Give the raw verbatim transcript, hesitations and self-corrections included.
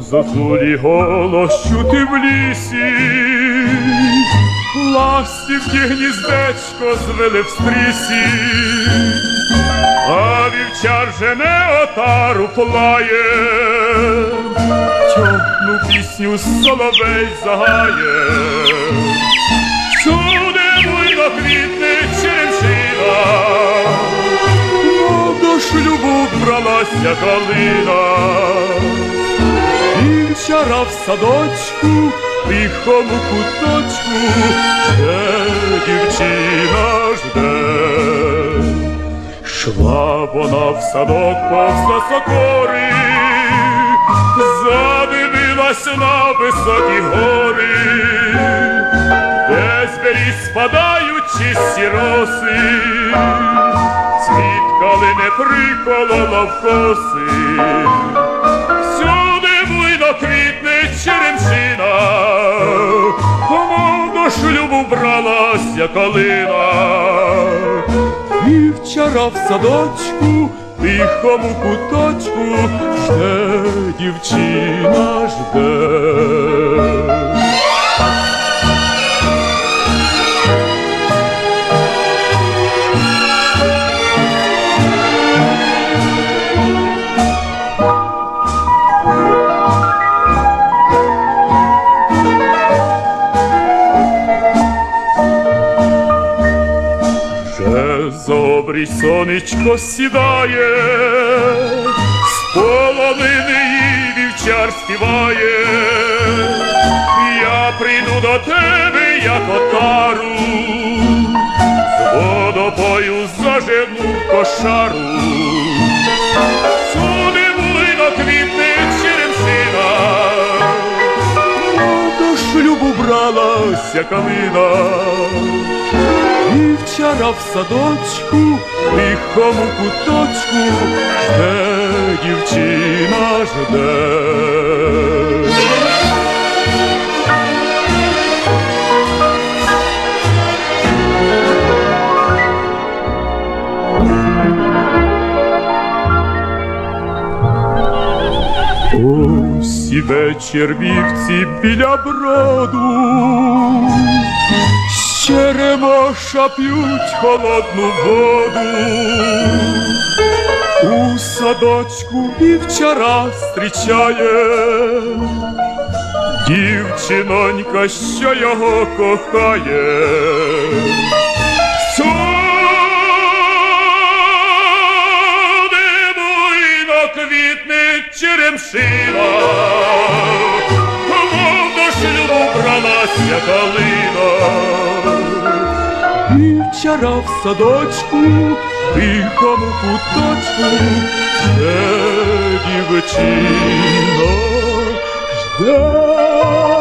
зозулі голос чути в лісі, ластівки гніздечко звели в стрісі, а вівчар жене отару плає, тьохну пісню соловей загає. Всюди буйно квітне черемшина, мов до шлюбу бралася калина. Вівчара в садочку, в тихому куточку, жде дівчина, жде. Шла вона в садок повз сокори, задивилась на високі гори, де з беріз спадають чисті роси, цвіт калини приколола в коси. Всюди буйно квітне черемшина, мов до шлюбу бралася калина. Вівчара в садочку, в тихому куточку, жде дівчина, жде. За обрій сонечко сідає, з полонини їй вівчар співає. Я прийду до тебе, як отару, з водопою зажену кошару. Всюди буйно квітне черемшина, до шлюбу бралася калина. Вівчара в садочку, в тихому куточку, жде дівчина, жде. Ось іде червівці біля броду, з черемоша п'ють холодну воду. У садочку вівчара зустрічає дівчинонька, що його кохає. Всюди буйно квітне черемшина, мов до шлюбу бралася калина. Вівчара в садочку, в тихому куточку, жде дівчина, жде.